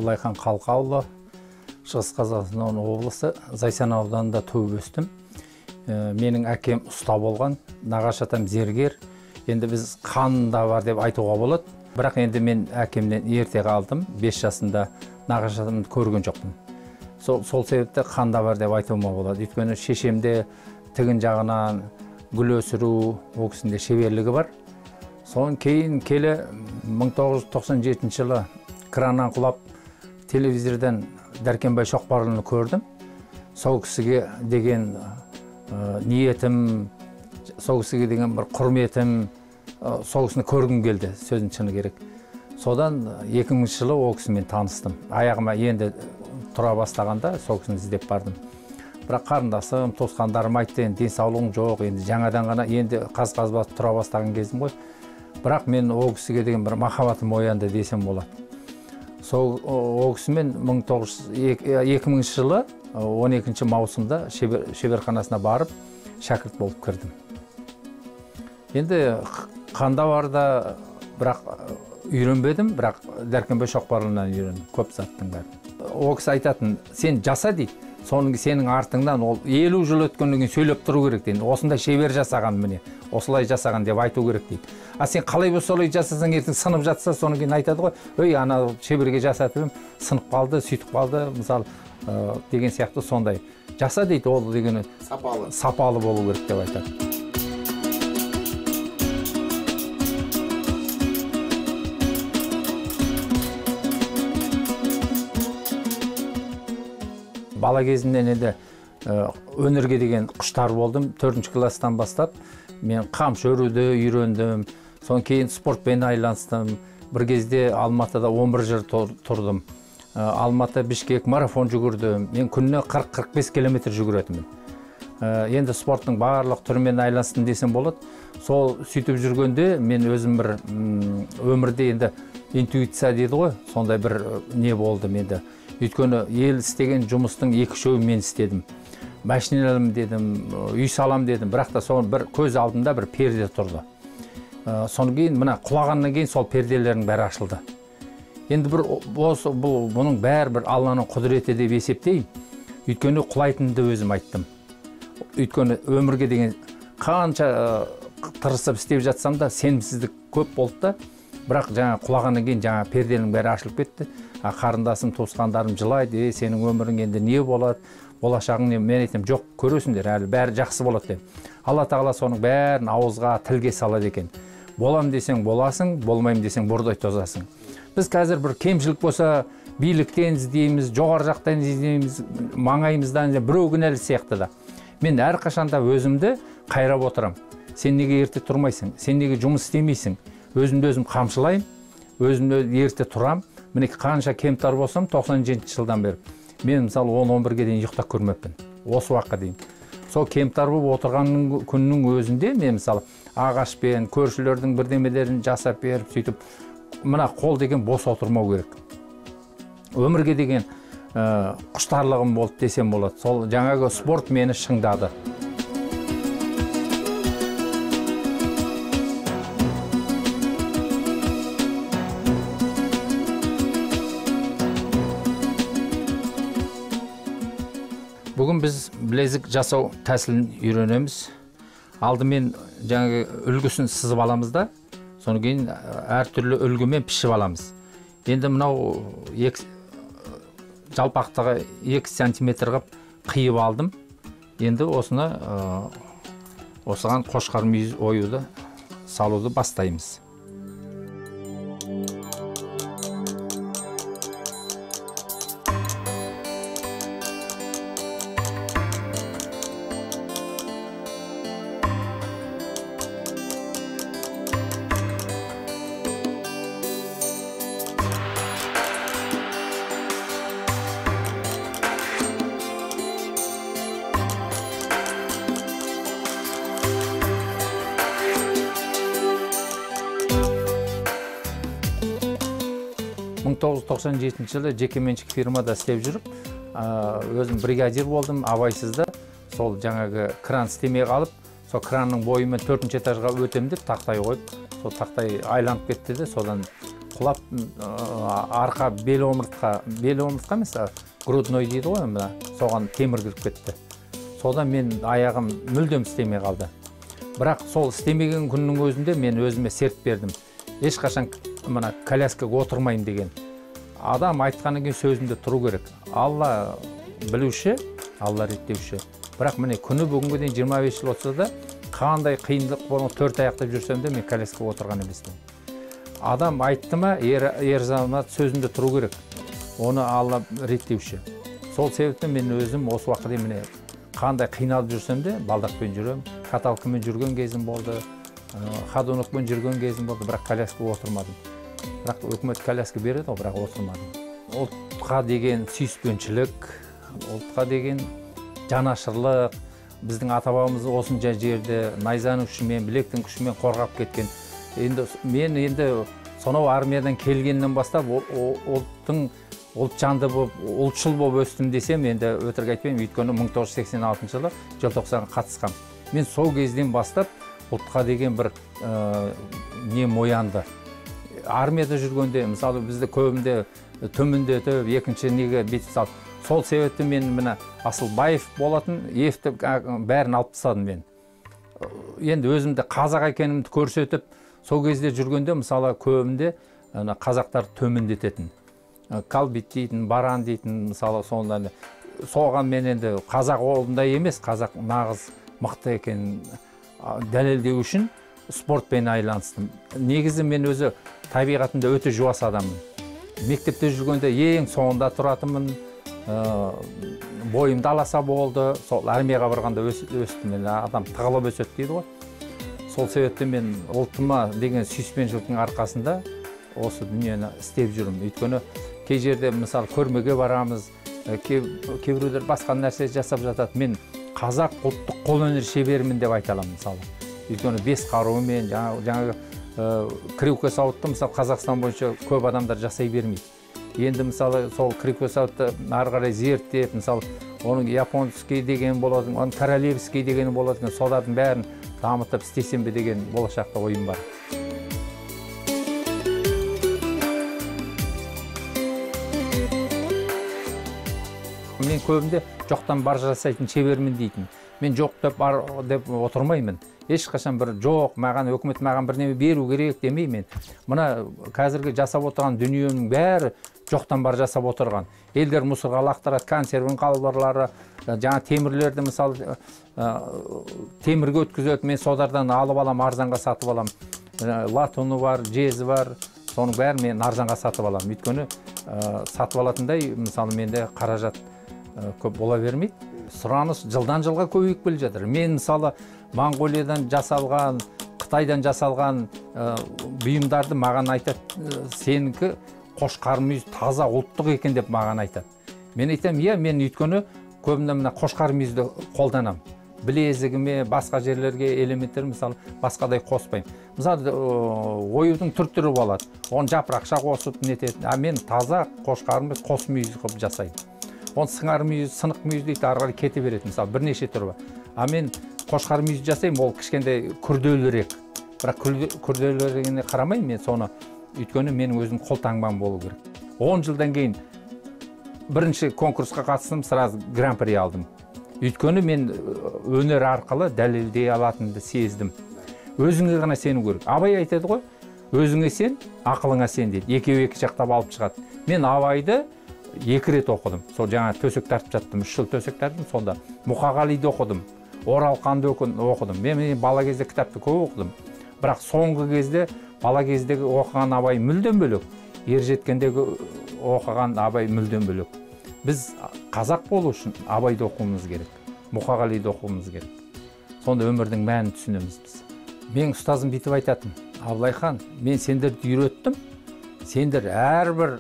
Абылайхан Қалқаұлы, Шығыс Қазақстан облысы, Зайсан ауданында туып өстім. Менің әкем ұста болған, нағашы атам зергер. Енді біз қанында бар деп айтуға болады. Бірақ енді мен әкемнен ерте қалдым. 5 жасында нағашы атамды көрген жоқпын. Сол себепті қанда бар деп айтуыма болады. Өйткені шешемде тігін жағынан гүл өсіру, ол кісінде шеберлігі бар. Содан кейін келе 1997 жылы краннан құлап телевизордан Дәркембай Шоқпарұлын көрдім. Сол кісіге деген ниетім, сол кісіге деген бір құрметім, сол кісіні көргім келді, сөздің шыны керек. Содан 2000 жылы ол кісімен таныстым. Аяғыма енді тұра бастағанда сол кісіні іздеп бардым. Бірақ қарындасым, туысқандарым айтты, денсаулығың жоқ, енді жаңадан ғана енді қаз-қаз басып тұра бастаған кезім ғой. Бірақ мен ол кісіге деген бір махаббатым оянды десем болады. Сол ол кісімен 2000 жылы 12 маусымда шеберханасына барып шәкірт болып кірдім. Енді қанда барда бірақ үйренбедім, бірақ Дәркембай Шоқпарұлынан үйрендім, көп заттың бәрі. Ол кісі айтатын, сен жаса дейді, сенің артыңнан ол 50 жыл өткеннен кейін сөйлеп тұру керек дейді. Осындай шебер жасаған міне, осылай жасаған деп айту керек дейді. А сен қалай болса солай жасасаң, ертең сынып жатса, содан кейін айтады ғой, "Ой, ана шеберге жасатып сынып қалды, сөйтіп қалды", мысалы, деген сияқты сондай. Жаса дейді, ол дегені сапалы болу керек деп айтады. Бала кезімнен енді өнерге деген құштар болдым. 4-ші класстан бастап мен қамшы өруді үйрендім. Содан кейін спортпен айланыстым. Бір кезде Алматыда 11 жыл тұрдым. Алматы, Бішкек марафон жүгірдім. Мен күніне 40-45 километр жүгіретімін. Енді спорттың барлық түрімен айланыстым десем болады. Сол сөйтіп жүргенде мен өзім бір өмірде енді интуиция дейді ғой, сондай бір не болды менде. Өйткені ел істеген жұмыстың 2/3 мен істедім. Машина алам дедім, үй салам дедім, бірақ та соның бір көз алдында бір перде тұрды. Содан кейін мына құлағаннан кейін сол перделердің бәрі ашылды. Енді бұның бәрі бір Алланың құдіреті деп есептеймін. Өйткені құлайтынды өзім айттым. Өйткені өмірге деген қанша тырысып істеп жатсам да сенімсіздік көп болды да, бірақ жаңа құлағаннан кейін жаңа перделердің бәрі ашылып кетті. Қарындасым, туысқандарым жылайды, сенің өмірің енді не болады, болашағың не? Мен айтам, жоқ, көресіңдер, әлі бәрі жақсы болады деп. Алла тағала соның бәрін ауызға, тілге салады екен. Болам десең боласың, болмайым десең бордай тозасың. Біз қазір бір кемшілік болса, биліктен іздейміз, жоғары жақтан іздейміз, маңайымыздан біреу кінәлі сияқты да. Мен әрқашанда өзімді қайрап отырам. Сен неге ерте тұрмайсың? Сен неге жұмыс істемейсің? Өзімді өзім қамшылайым, өзімді ерте тұрам. Міне қанша кемтар болсам 97 жылдан бері. Мен мысалы 10-11-ге дейін ұйықтап көрмеппін. Осы уақытқа дейін. Сол кемтар болып отырған күннің өзінде мен мысалы ағашпен көршілердің бірдемелерін жасап беріп, сөйтіп мына қол деген бос отырмау керек. Өмірге деген құштарлығым болды десем болады. Сол жаңағы спорт мені шыңдады. Бүгін біз білезік жасау тәсілін үйренеміз. Алдымен жаңағы үлгісін сызып аламыз да, содан кейін әртүрлі үлгімен пішіп аламыз. Енді мынау жалпақтағы 2 сантиметр қып қиып алдым. Енді осыған қошқар мүйіз оюды, салуды бастаймыз. Мың 1997 жылы жекеменшік фирмада істеп жүріп, өзім бригадир болдым, абайсызда. Сол жаңағы кран істемей қалып, сол кранның бойымен 4-ші этажға өтем деп тақтай қойып, сол тақтай айланып кетті де, содан құлап арқа бел омыртқа емес, грудной дейді ғой, мына соған темір кіріп кетті. Содан мен аяғым мүлдем істемей қалды. Бірақ сол істемеген күннің өзінде мен өзіме серт бердім. Ешқашан мына коляскаға отырмайым деген. Адам айтқаннан кейін сөзінде тұру керек. Алла білуші, Алла реттеуші. Бірақ міне күні бүгінге дейін 25 жыл отса да, қандай қиындық болған 4 аяқтап жүрсем де мен коляскаға отырған емеспін. Адам айтты ма, ер азамат сөзінде тұру керек. Оны Алла реттеуші. Сол себептен мен өзім осы уақытта міне қандай қиналып жүрсем де, балдақпен жүрем, каталкамен жүрген кезім болды, ходунокпен жүрген кезім болды, бірақ коляскаға отырмадым. Бірақ өкімет коляска береді, бірақ отырмадым. Ұлтқа деген сүйіспеншілік, ұлтқа деген жанашырлық, біздің ата-бабамыз осынша жерде найзаның күшімен, білектің күшімен қорғап кеткен. Мен сонау армиядан келгеннен бастап ұлтжанды болып, ұлтшыл болып өстім десем, енді өтірік айтпаймын, өйткені 1986 жылы желтоқсанға қатысқам. Мен сол кезден бастап ұлтқа деген бір нем оянды. Армияда жүргенде, мысалы, бізді көбінде төмендетіп, екінші неге бет салып, сол себепті мен мына Асылбаев болатын, Евті бәрін алып тастадым мен. Енді өзімді қазақ екенімді көрсетіп, сол кезде жүргенде, мысалы, көбінде қазақтар төмендететін. Калбит дейтін, баран дейтін, мысалы, соған мен енді қазақ олындай емес, қазақ нағыз мықты екенін дәлелдеу үшін спортпен айланыстым. Негізі мен өзі табиғатында өте жуас адаммын. Мектепте жүргенде ең соңында тұратынмын, бойымды аласа болды, сол армияға барғанда өстім, адам тығылып өседі дейді ғой. Сол себепті мен ұлтыма деген сүйіспеншіліктің арқасында осы дүниені істеп жүрмін. Өйткені кей жерде, мысалы, көрмеге барамыз, кейбіреулер басқа нәрсе жасап жатады. Мен қазақ ұлттық қолөнер шеберімін деп айта аламын, мысалы. Өйткені бес қаруымен, жаңағы крюка сауытты, мысалы, Қазақстан бойынша көп адамдар жасай бермейді. Енді, мысалы, сол крюка сауытты ары қарай зерттеп, мысалы, оның японский деген болады, оның королевский деген болады, солардың бәрін дамытып істесем бе деген болашақта ойым бар. Мен көбінде жоқтан бар жасайтын шебермін дейтін. Мен жоқ деп бар деп отырмаймын. Ешқашан бір жоқ, маған өкімет маған бір неме беру керек демеймін. Мына қазіргі жасап отырған дүниенің бәрі жоқтан бар жасап отырған. Елдер мұсырға лақтырады, консервін қалбарлары, жаңа темірлерді, мысалы, темірге өткізеді, мен солардан алып алам, арзанға сатып алам. Латуны бар, жезі бар, соның бәрін мен арзанға сатып алам. Өйткені сатып алатындай, мысалы, менде қаражат көп бола бермейді. Сұраныс жылдан жылға көбейіп келе жатыр. Мен, мысалы, Моңғолиядан жасалған, Қытайдан жасалған бұйымдарды маған айтады, сенікі қошқар мүйіз таза ұлттық екен деп маған айтады. Мен айтам, иә, мен өйткені көбінде мына қошқар мүйізді қолданам. Білезігіме, басқа жерлерге элементтер, мысалы, басқадай қоспаймын. Мысалы, оюдың түр-түрі болады. Оны жапырақша қосып нетеді. Мен таза қошқар мүйіз, қос мүйіз қылып жасаймын. Оны сыңар мүйіз, сынық мүйіз дейді, ары қарай кете береді, мысалы, бірнеше түрі бар. Мен қошқар мүйіз жасаймын, ол кішкентай күрделірек. Бірақ күрделірегіне қарамаймын мен соны, өйткені менің өзім қолтаңбам болу керек. 10 жылдан кейін бірінші конкурсқа қатыстым, сразу гран-при алдым. Өйткені мен өнер арқылы дәлелдей алатынымды сездім. Өзіңе ғана сену керек. Абай айтады ғой, өзіңе сен, ақылыңа сен дейді. Екеуі екі жақтап алып шығады. Мен Абайды 2 рет оқыдым. Сол жаңа төсек тартып жаттым, 3 жыл төсек тарттым, сонда Мұқағалиды оқыдым, Оралханды оқыдым. Мен бала кезде кітапты көп оқыдым. Бірақ соңғы кезде, бала кездегі оқыған Абай мүлдем бөлек, ер жеткендегі оқыған Абай мүлдем бөлек. Біз қазақ болу үшін Абайды оқуымыз керек, Мұқағалиды оқуымыз керек. Сонда өмірдің мәнін түсінеміз біз. Мен ұстазым бүйтіп айтатын, Абылайхан, мен сендерді үйреттім, сендер әрбір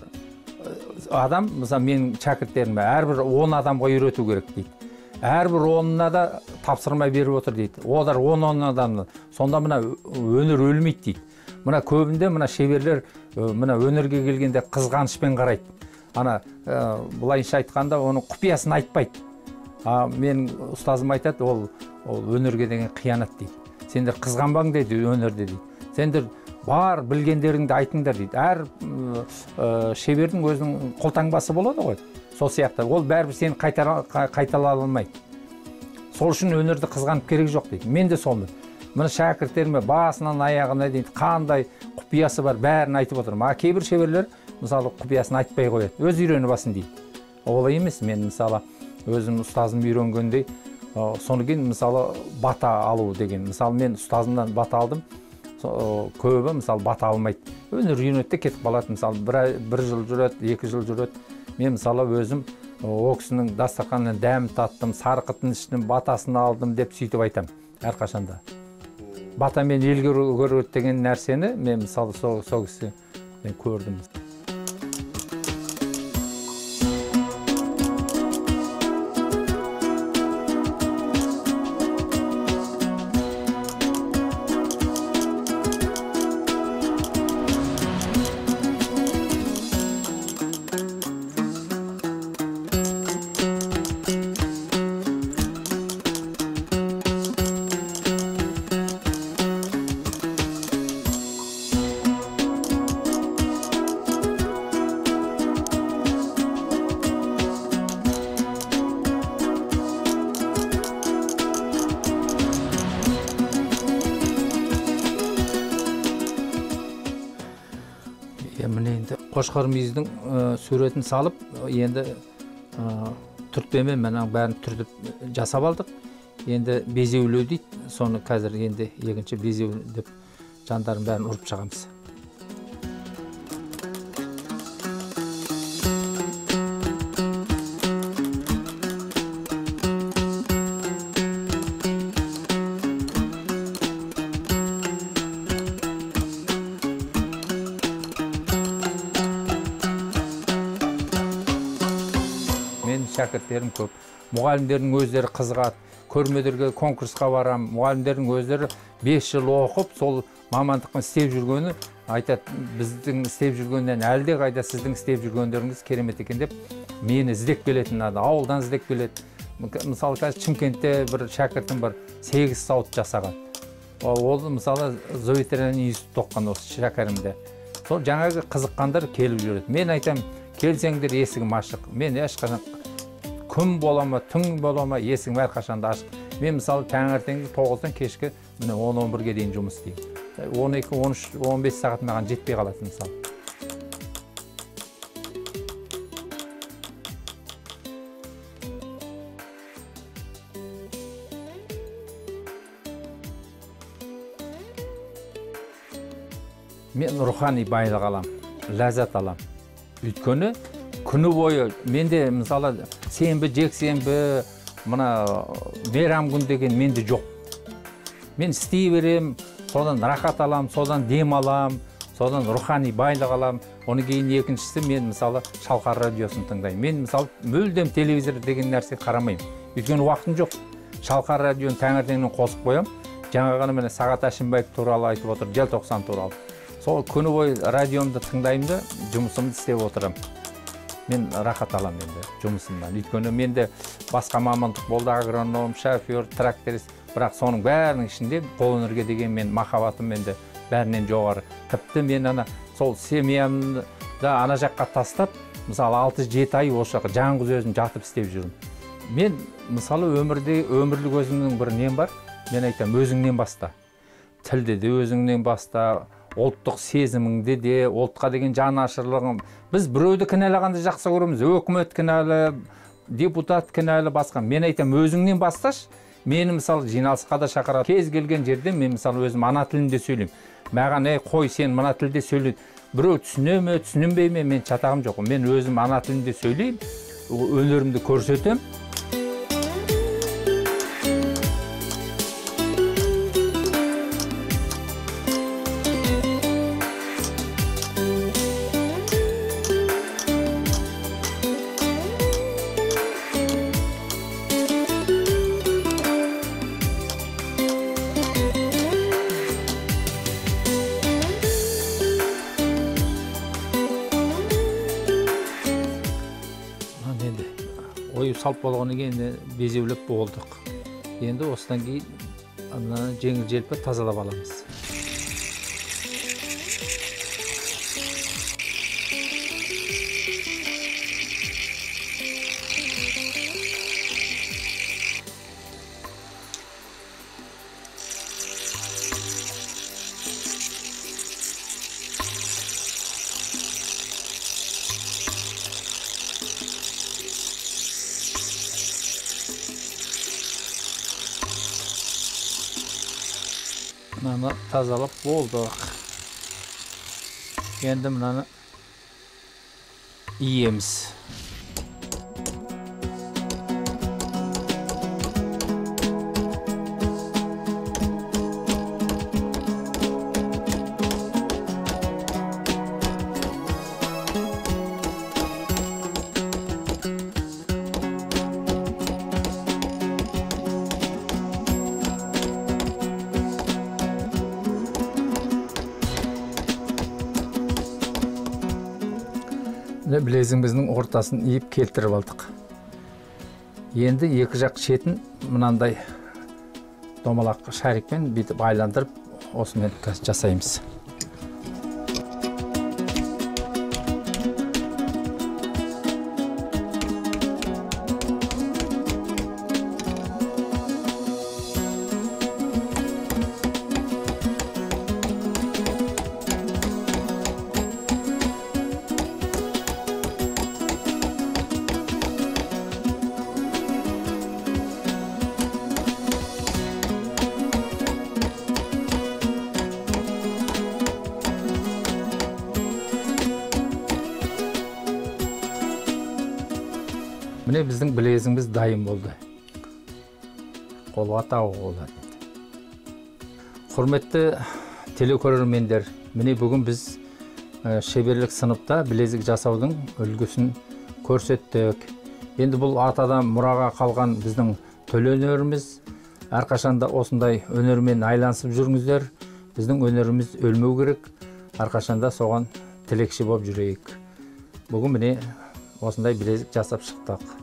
адам, мысалы, менің шәкірттеріме әрбір 10 адамға үйрету керек дейді. Әрбір 10-на да тапсырма беріп отыр дейді. Олар 10 адамды. Сонда мына өнер өлмейді дейді. Мына көбінде мына шеберлер мына өнерге келгенде қызғанышпен қарайды. Ана былайынша айтқанда оның құпиясын айтпайды. Мен ұстазым айтады, ол өнерге деген қиянат дейді. Сендер қызғанбаң дейді өнерде дейді. Сендер бар білгендеріңді айтыңдар дейді. Әр шебердің өзінің қолтаңбасы болады ғой. Сол сияқты ол бәрібір сені қайталай алмайды. Сол үшін өнерді қызғанып керек жоқ дейді. Мен де солмын. Мына шәкірттеріме басынан аяғына дейін қандай құпиясы бар бәрін айтып отырмын. Кейбір шеберлер мысалы құпиясын айтпай қояды. Өз үйреніп алсын дейді. Олай емес. Мен мысалы өзім ұстазым үйренгендей, соны кейін мысалы бата алу деген. Мысалы мен ұстазымдан бата алдым. Көбі мысалы бата алмайды. Өнер үйренеді кетіп қалады. Мысалы бір жыл жүреді, 2 жыл жүреді. Мен мысалы өзім о кісінің дастарханынан дәм таттым, сарқытын іштім, батасын алдым деп сөйтіп айтам әрқашанда. Бата мен елге көреді деген нәрсені мен мысалы сол кісі мен көрдім. Міне енді қошқар мүйіздің суретін салып, енді түртпемен мәнің бәрін түртіп жасап алдық. Енді безеулеу дейді, соны қазір енді екінші безеу деп жандарын бәрін ұрып шығамыз. Шәкірттерім көп. Мұғалімдердің өздері қызығады. Көрмелерге, конкурсқа барам. Мұғалімдердің өздері 5 жыл оқып, сол мамандықпен істеп жүргені айтады, біздің істеп жүргеннен әлде қайда сіздің істеп жүргендеріңіз керемет екен деп мені іздеп келетін ауылдан іздеп келеді. Мысалы, қазір Шымкентте бір шәкіртім бар 8 сауыт жасаған. Ол мысалы зооветеринарный институт оқыған осы шәкірімде. Сол жаңағы қызыққандар келіп жүреді. Мен айтам, келсеңдер есігім ашық. Мен ешқашан күн бола ма, түн бола ма, есігім әрқашанда ашық. Мен мысалы таңертеңгі 9-дан кешкі 10-11-ге дейін жұмыс істеймін. 12, 13, 15 сағат маған жетпей қалады мысалы. Мен рухани байлық алам, ләззат алам. Өйткені күні бойы менде мысалы сенбі, жексенбі, мына мейрам күн деген менде жоқ. Мен істей берем, содан рахат алам, содан дем алам, содан рухани байлық алам. Оны кейін екіншісі мен мысалы Шалқар радиосын тыңдаймын. Мен мысалы мүлдем телевизор деген нәрсе қарамаймын. Өйткені уақытым жоқ. Шалқар радионы таңертеңнен қосып қоям. Жаңа ғана міне Сағат Әшімбаев туралы айтып отыр, желтоқсан туралы. Сол күні бойы радиомды тыңдаймын да, жұмысымды істеп отырам. Мен рахат алам енді жұмысымдан. Өйткені менде басқа мамандық болды, агроном, шофер, тракторист, бірақ соның бәрінің ішінде қолөнерге деген мен махаббатым менде бәрінен жоғары. Тіпті мен ана сол семьямды ана жаққа тастап, мысалы 6-7 ай осы жаққа жалғыз өзім жатып істеп жүрмін. Мен мысалы өмірлік өзімнің бір нем бар. Мен айтам, өзіңнен баста. Тілде де өзіңнен баста. Ұлттық сезіміңде де, ұлтқа деген жанашырлығың. Біз біреуді кінәлағанды жақсы көреміз. Өкімет кінәлі, депутат кінәлі, басқа. Мен айтам, өзіңнен басташ. Мені мысалы жиналысқа да шақырады. Кез келген жерде мен мысалы өзім ана тілінде сөйлеймін. Маған қой сен мына тілде сөйлейді. Біреу түсіне ме, түсінбей ме, мен шатағым жоқ. Мен өзім ана тілінде сөйлеймін, өнерімді көрсетем. Салып болғаны кейін безеулеп болдық. Енді осыдан кейін жеңіл желпі тазалап аламыз. Mынаны тазалап болдық. Енді мынаны иеміз. Білезіміздің ортасын иіп келтіріп алдық. Енді екі жақ шетін мынандай домалақ шарикпен бүйтіп айландырып, осымен жасаймыз. Міне біздің білезіміз дайын болды. Қолға тағуға болады. Құрметті телекөрермендер, міне бүгін біз шеберлік сыныпта білезік жасаудың үлгісін көрсеттік. Енді бұл атадан мұраға қалған біздің төл өнеріміз. Әрқашанда осындай өнермен айланысып жүріңіздер. Біздің өнеріміз өлмеу керек. Әрқашанда соған тілекші болып жүрейік. Бүгін міне осындай білезік жасап шықтық.